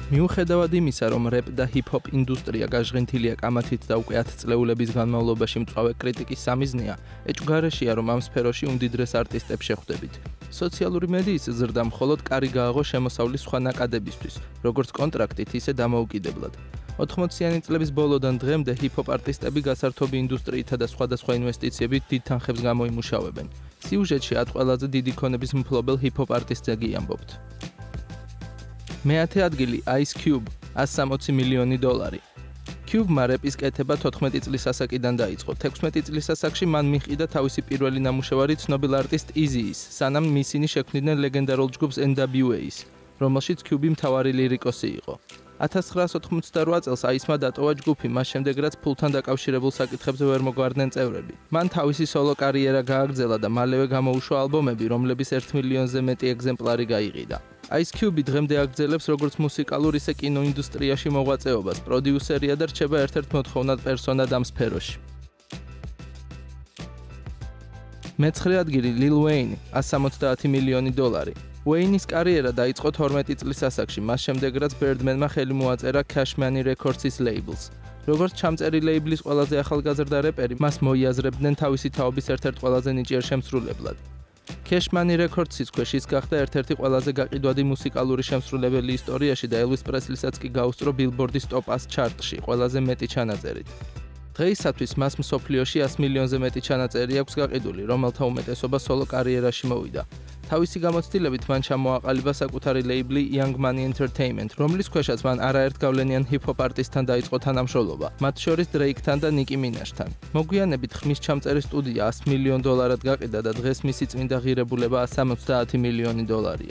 მიუხედავად იმისა, რომ რეპ და ჰიპ-ჰოპ ინდუსტრია გაჟღენთილია კამათით და უკვე 10 წლეულების განმავლობაში მწვავე კრიტიკის სამიზნეა, ეჭვგარეშეა, რომ ამ სფეროში უმდიდრეს არტისტებს შეხვდებით. სოციალური მედიის ზრდა მხოლოდ კარი გააღო შემოსავლის სხვა ნაკადებისთვის, როგორც კონტრაქტით, ისე დამოუკიდებლად. 80-იანი წლების ბოლოდან დღემდე ჰიპ-ჰოპ არტისტები გასართობი ინდუსტრიითა და სხვადასხვა ინვესტიციებით დიდ თანხებს გამოიმუშავებენ. სიუჟეტში ყველაზე დიდი ქონების მფლობელ ჰიპ-ჰოპ არტისტზე გიამბობთ. მეათე ადგილი Ice Cube, $160 მილიონი. Cube-მა რეპის კეთება 14 წლის ასაკიდან დაიწყო. 16 წლის ასაკში მან მიჰყიდა თავისი პირველი ნამუშევარი ცნობილ არტისტ Eazy-ის, სანამ ისინი შექმნიდნენ ლეგენდარულ ჯგუფს NWA-ს, რომელშიც Cube მთავარი ლირიკოსი იყო. 1988 წელს Ice-მა დატოვა ჯგუფი, მას შემდეგ რაც ფულთან დაკავშირებულ საკითხებზე ვერ მოგვარდნენ წევრები. მან თავისი სოლო კარიერა გააგრძელა და მალევე გამოუშვა ალბომები, რომლების 1 მილიონზე მეტი ეგზემპლარი გაიყიდა. Ice Cube დღემდე აგრძელებს როგორც მუსიკალურ, ისე კინოინდუსტრიაში მოღვაწეობას, პროდიუსერია და რჩება ერთ-ერთ მოთხოვნად პერსონად ამ სფეროში. მეცხრე ადგილი Lil Wayne, $170 მილიონი. Wayne-ის კარიერა დაიწყო 12 წლის ასაკში, მას შემდეგ რაც Birdman-მა ხელი მოაწერა Cash Money Records-ის labels. როგორც ჩამწერი ლეიბლის ყველაზე ახალგაზრდა რეპერი, მას მოიაზრებდნენ თავისი თაობის ერთ-ერთ ყველაზე ნიჭიერ შემსრულებლად. Cash Money Records-ის ქვეშ ის გახდა ერთ-ერთი ყველაზე გაყიდვადი მუსიკალური შემსრულებელი ისტორიაში და Elvis Presley-საც კი გაუსწრო Billboard-ის Top 100 ჩარტში ყველაზე მეტი ჩანაწერით. დღეისათვის მას მსოფლიოში 100 მილიონზე მეტი ჩანაწერი აქვს გაყიდული, რომელთა უმეტესობა სოლო კარიერაში მოვიდა. თავისი გამოცდილებით მან ჩამოაყალიბა საკუთარი ლეიბლი Young Money Entertainment, რომლის ქვეშაც მან არაერთ გავლენიან ჰიპ-ჰოპ არტისტთან დაიწყო თანამშრომლობა, მათ შორის Drake-თან და Nicki Minaj-თან. მოგვიანებით ხმის ჩამწერი სტუდია $100 მილიონ გაყიდა და დღეს მისი წმინდა ღირებულება $170 მილიონი.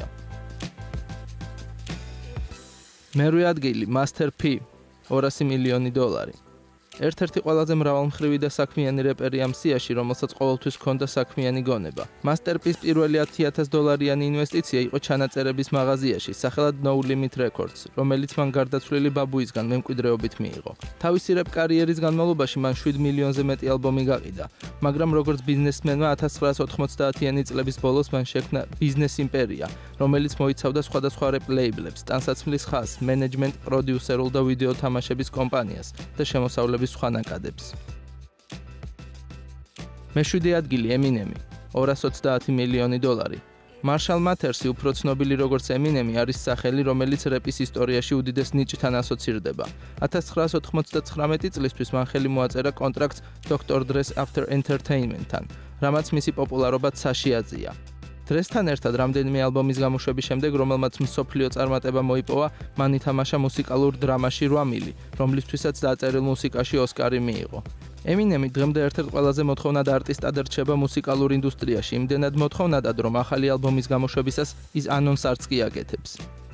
მერვე ადგილი Master P, $200 მილიონი. ერთ-ერთი ყველაზე მრავალმხრივი და საქმიანი რეპერი ამ სიაში, რომელსაც ყოველთვის ჰქონდა საქმიანი გონება. Master P-ის პირველი $10,000 ინვესტიცია იყო ჩანაწერების მაღაზიაში, სახელად No Limit Records, რომელიც მან გარდაცვლილი ბაბუისგან მემკვიდრეობით მიიღო. თავისი რეპ კარიერის განმავლობაში მან 7 მილიონზე მეტი ალბომი გაყიდა, მაგრამ როგორც ბიზნესმენმა 1990-იანი წლების ბოლოს მან შექმნა ბიზნეს იმპერია, რომელიც მოიცავდა სხვადასხვა რეპ ლეიბლებს, ტანსაცმლის ხაზს, მენეჯმენტ, პროდიუსერულ და ვიდეო თამაშების კომპანიას და შემოსავლების სხვა ნაკადებს. მეშვიდე ადგილი Eminem, $230 მილიონი. Marshall Mathers-ი უფრო ცნობილი როგორც Eminem არის სახელი, რომელიც რეპის ისტორიაში უდიდეს ნიჭთან ასოცირდება. 1999 წლისთვის მან ხელი მოაწერა კონტრაქტს Dr. Dre-ს After Entertainment-თან, რამაც მისი პოპულარობა ცაში აწია. Dre-სთან ერთად რამდენიმე ალბომის გამოშვების შემდეგ, რომელმაც მსოფლიო წარმატება მოიპოვა, მან ითამაშა მუსიკალურ დრამაში 8 მილი, რომლისთვისაც დაწერილ მუსიკაში ოსკარი მიიღო. Eminem-ი დღემდე ერთ-ერთ ყველაზე მოთხოვნად არტისტად რჩება მუსიკალურ ინდუსტრიაში, იმდენად მოთხოვნადად, რომ ახალი ალბომის გამოშვებისას ის ანონს არც კი აკეთებს.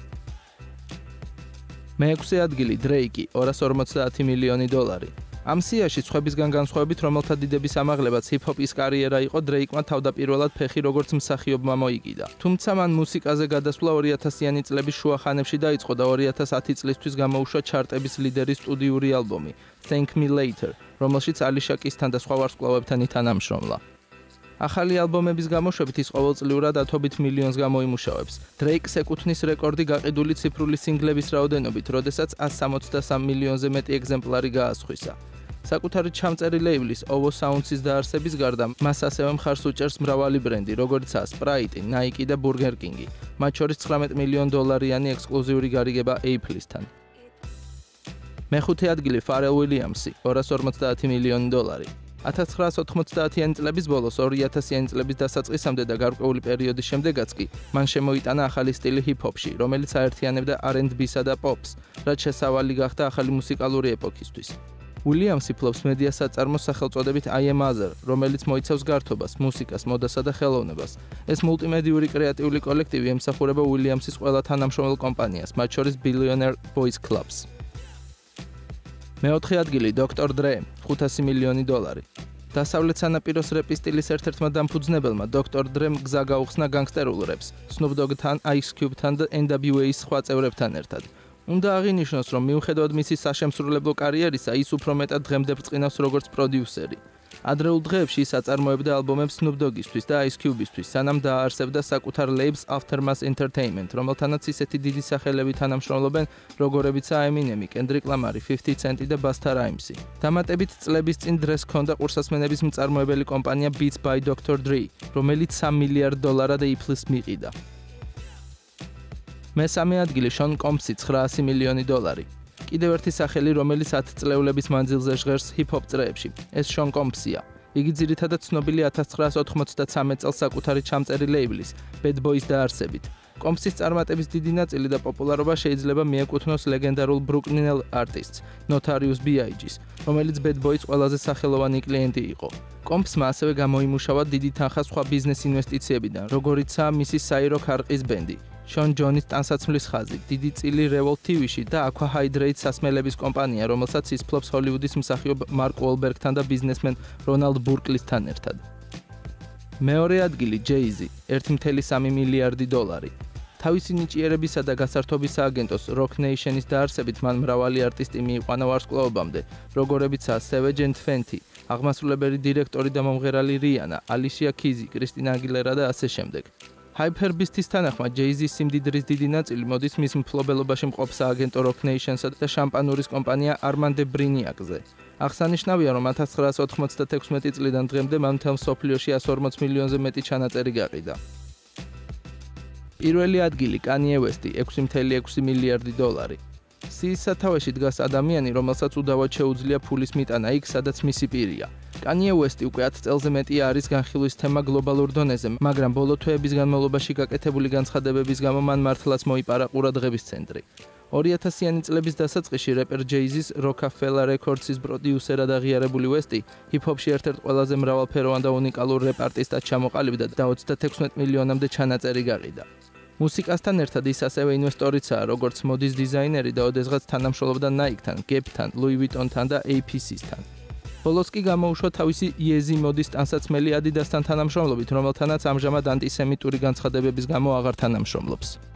მეექვსე ადგილი Drake-ი, $250 მილიონი. ამ სიაში სხვებისგან განსხვავებით, რომელთა დიდების ამაღლებაც ჰიპ-ჰოპის კარიერა იყო, Drake-მა თავდაპირველად ფეხი როგორც მსახიობმა მოიკიდა. თუმცა მან მუსიკაზე გადასვლა 2000-იანი წლების შუა ხანებში დაიწყო და 2010 წლისთვის გამოუშვა ჩარტების ლიდერი სტუდიური ალბომი Thank Me Later, რომელშიც Alicia Keys-თან და სხვა ვარსკვლავებთან ითანამშრომლა. ახალი ალბომების გამოშვებით ის ყოველწლიურად 10 მილიონს გამოიმუშავებს. Drake-ს ეკუთვნის რეკორდი გაყიდული ციფრული სინგლების რაოდენობით, როდესაც 163 მილიონზე მეტი ეგზემპლარი გაასხვისა. საკუთარი ჩამწერი ლეიბლის OVO Sounds-ის დაარსების გარდა, მას ასევე მხარს უჭერს მრავალი ბრენდი, როგორიცაა Sprite, Nike და Burger King-ი, მათ შორის $19 მილიონიანი ექსკლუზიური გარიგება Apple-ისთან. მეხუთე ადგილი Pharrell Williams-ი, $250 მილიონი. 1990-იანი წლების ბოლოს 2000-იანი წლების დასაწყისამდე და გარკვეული პერიოდის შემდეგაც კი მან შემოიტანა ახალი სტილი ჰიპ-ჰოპში, რომელიც აერთიანებდა R&B-სა და პოპს, რაც შესავალი გახდა ახალი მუსიკალური ეპოქისთვის. Williams-ი ფლობს მედია საწარმოს სახელწოდებით I Am Other, რომელიც მოიცავს გართობას, მუსიკას, მოდასა და ხელოვნებას. ეს მულტიმედიური კრეატიული კოლექტივი ემსახურება Williams-ის ყველა თანამშრომელ კომპანიას, მათ შორის Billionaire Boys Clubs. მეოთხე ადგილი Dr. Dre, $500 მილიონი. დასავლეთ სანაპიროს რეპის სტილის ერთ-ერთმა დამფუძნებელმა Dr. Dre-მ გზა გაუხსნა განგსტერულ რეპს, Snoop Dogg-თან, Ice Cube-თან და NWA-ის სხვა წევრებთან ერთად. უნდა აღინიშნოს, რომ მიუხედავად მისი საშემსრულებლო კარიერისა, ის უფრო მეტად დღემდე ბრწყინავს როგორც პროდიუსერი. ადრეულ დღეებში ის აწარმოებდა ალბომებს Snoop Dogg-ისთვის და Ice Cube-ისთვის, სანამ დააარსებდა საკუთარ labels Aftermath Entertainment, რომელთანაც ისეთი დიდი სახელები თანამშრომლობენ, როგორებიცაა Eminem, Kendrick Lamar, 50 Cent და Busta Rhymes-ი. დამატებით წლების წინ დღეს ჰქონდა ყურსასმენების მწარმოებელი კომპანია Beats by Dr. Dre, რომელიც $3 მილიარდ Apple-ს მიყიდა. მესამე ადგილი Sean Combs-ი $900 მილიონი. კიდევ ერთი სახელი, რომელიც 10 წლეულების მანძილზე ჟღერს ჰიპ-ჰოპ წრეებში. ეს Sean Combs-ია. იგი ძირითადად ცნობილი 1993 წელს საკუთარი ჩამწერი ლეიბლის Bad Boys დაარსებით. Combs-ის წარმატების დიდი ნაწილი და პოპულარობა შეიძლება მიეკუთვნოს ლეგენდარულ Brooklyn არტისტს Notorious B.I.G-ს, რომელიც Bad Boys ყველაზე სახელოვანი კლიენტი იყო. Combs-მა ასევე გამოიმუშავა დიდი თანხა სხვა ბიზნეს ინვესტიციებიდან, როგორიცაა მისი საირო ქარყის ბენდი, Sean John-ის ტანსაცმლის ხაზი, დიდი წილი Revolt TV-ში და Aqua Hydrate სასმელების კომპანია, რომელსაც ის ფლობს ჰოლივუდის მსახიობ Mark Wahlberg-თან და ბიზნესმენ Ronald Burkle-სთან ერთად. მეორე ადგილი Jay-Z, $1.3 მილიარდი. თავისი ნიჭიერებისა და გასართობის სააგენტოს Roc Nation-ის დაარსებით მან მრავალი არტისტი მიიყვანა ვარსკვლავებამდე, როგორებიცაა Savage and Fenty, აღმასრულებელი დირექტორი და მომღერალი Rihanna, Alicia Keys, Christina Aguilera და ასე შემდეგ. Hypebeast-ის თანახმად Jay-Z-ის სიმდიდრის დიდი ნაწილი მოდის მის მფლობელობაში მყოფ სააგენტო Roc Nation-სა და შამპანურის კომპანია Armand Brignac-ზე. აღსანიშნავია, რომ 1996 წლიდან დღემდე მან მთელ მსოფლიოში 140 მილიონზე მეტი ჩანაწერი გაყიდა. პირველი ადგილი Kanye West-ი $6.6 მილიარდი. სიის სათავეში დგას ადამიანი, რომელსაც უდავოდ შეუძლია ფულის მიტანა იქ, სადაც მისი პირია. Kanye West-ი უკვე 10 წელზე მეტია არის განხილვის თემა გლობალურ დონეზე, მაგრამ ბოლო თვეების განმავლობაში გაკეთებული განცხადებების გამო მან მართლაც მოიპარა ყურადღების ცენტრი. 2000-იანი წლების დასაწყისში რეპერ Jay-Z-ის Rockefeller Records-ის პროდიუსერად აღიარებული West-ი ჰიპ-ჰოპში ერთ-ერთ ყველაზე მრავალფეროვან და უნიკალურ რეპ არტისტად ჩამოყალიბდა და 36 მილიონამდე ჩანაწერი გაყიდა. მუსიკასთან ერთად ის ასევე ინვესტორიცაა, როგორც მოდის დიზაინერი და ოდესღაც თანამშრომლობდა Nike-თან, Gap-თან, Louis Vuitton-თან და APC-სთან. ბოლოს კი გამოუშვა თავისი Yeezy მოდის ტანსაცმელი Adidas-თან თანამშრომლობით, რომელთანაც ამჟამად ანტისემიტური განცხადებების გამო აღარ თანამშრომლობს.